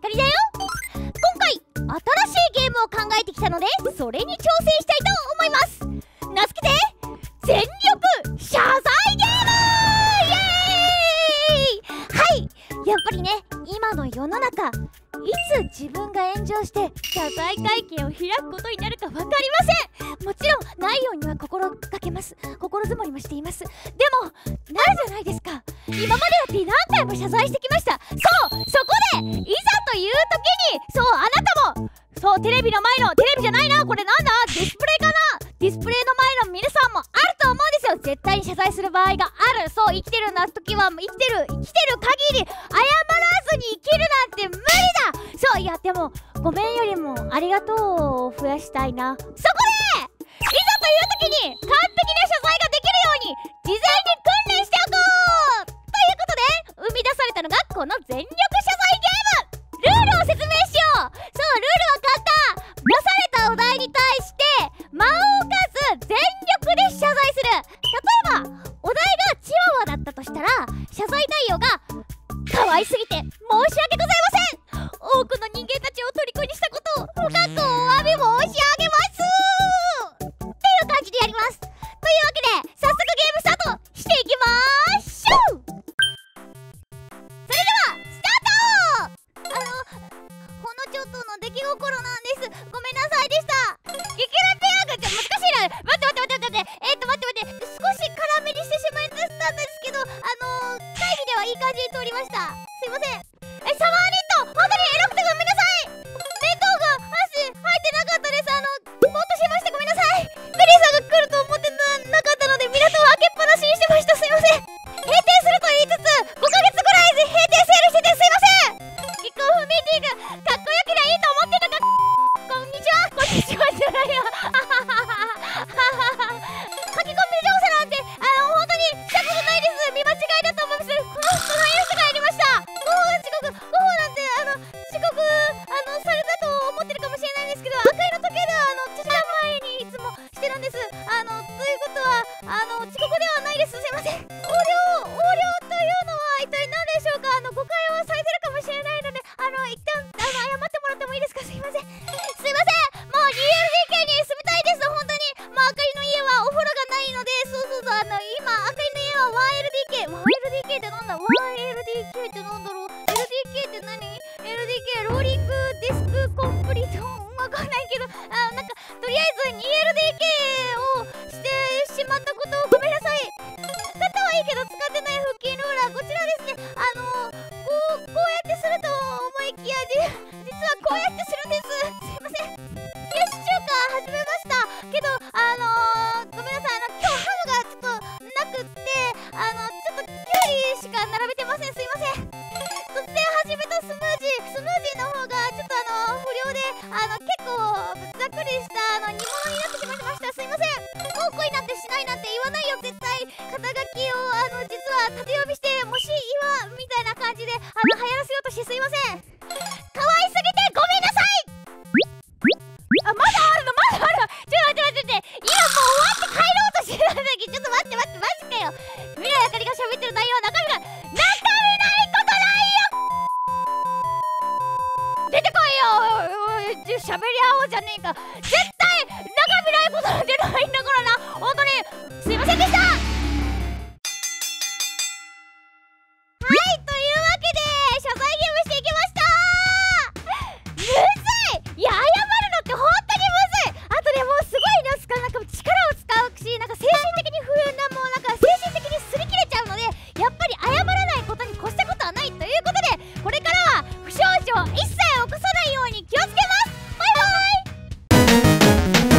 かりだよ。今回新しいゲームを考えてきたので、それに挑戦したいと思います。名付けて全力謝罪ゲーム。イエーイ。はい、やっぱりね、今の世の中、いつ自分が炎上して謝罪会見を開くことになるか分かりません。もちろんないようには心がけます。心づもりもしています。でもなるじゃないですか。今までだって何回も謝罪してきました。そこでいざという時に、あなたもテレビの前の、テレビじゃないな、これなんだ、ディスプレイかな、ディスプレイの前の皆さんもあると思うんですよ。絶対に謝罪する場合がある。生きてる時は生きてる限り謝らずに生きるなんて無理だ。いやでもごめんよりもありがとうを増やしたいな。そこでいざという時に完璧な謝罪ができるように事前に訓練しておこうということで生み出されたのがこの全力謝罪ゲーム。ルールを説明しよう。ルールは簡単。出されたお題に対して間を置かず全力で謝罪する。例えばお題がチワワだったとしたら、謝罪内容が可愛すぎて申し訳ございません。多くの人間たちを虜にしたことを深くお詫び申し上げますっていう感じでやります。というわけで早速ゲームスタートしていきまーしょう。それではスタート。ほんのちょっとの出来心なんです。ごめんなさいでした。激ラテアグって難しいな。待って少し辛めにしてしまいましたんですけど、会議ではいい感じに通りました。すいません。シャワーニット、本当にエロくてごめんなさい。弁当が箸入ってなかったです。ぼーっとしましてごめんなさい。ベリーさんが来ると思ってなかったので、港を開けっぱなしにしてました。すいません。閉店すると言いつつ5ヶ月ぐらいで閉店セールしててすいません。キックオフミーティングかっこよけりゃいいと思ってたか。こんにちはじゃないよ。書き込み乗車なんて本当にしたことないです。見間違いだと思います。この隣の人がやりました。5分なんて遅刻されたと思ってるかもしれないんですけど、赤いの時計で1時間前にいつもしてるんです。ということは遅刻ではないです。すいません。横領というのは一体何でしょうか。誤解をされてるかもしれないので、一旦謝ってもらってもいいですか。すいません。もう 2LDK に住みたいです。本当に。あかりの家はお風呂がないので、今あかりの家は 1LDK ってなんだ。 1LDK ってなんだろう。 LDK って何？ LDK ローリングディスクコンプリートわかんないけど、とりあえず 2LDK をしてしまったことをごめんなさい。使ったはいいけど使ってない腹筋ローラー、こちらですね。こうやってすると思いきや実はこうやってするんです。すいません。冷やし中華始めましたけど、ごめんなさい。今日ハムがちょっとなくって、ちょっとキュウリしか並べてません。すいません。突然始めたスムージーの方がちょっと不良で結構ざっくりした煮物になってしまいました。すいません。高校になってしないなんて言わないよ絶対。肩書きを実は縦読みしてもし岩みたいな感じで流行らせようとしてすいません。可愛すぎてごめんなさい。まだあるの。ちょっと待って。今もう終わって帰ろうとしてたんだけど、ちょっと待って、マジかよ。未来あかりが喋ってる内容は中身ないことないよ。出てこいよ。喋り合おうじゃねえか。絶対中身ないことなんてないんだからな。本当にすいませんでした。はい、というわけで謝罪ゲームしていきました。むずい。いや、謝るのって本当にむずい。あとね、もうすごい力を使うし、精神的に不運な、もう精神的に擦り切れちゃうので、やっぱり謝らないことに越したことはないということで、これからは不祥事を一切起こさないように気をつけます。バイバイ。